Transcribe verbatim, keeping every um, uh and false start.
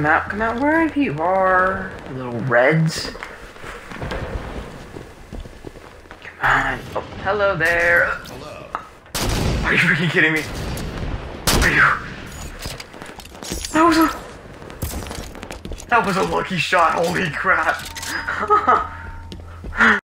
Come out, come out wherever you are, little reds. Come on. Oh, hello there. Hello. Are you freaking kidding me? Are you? That was a... That was a lucky shot, holy crap.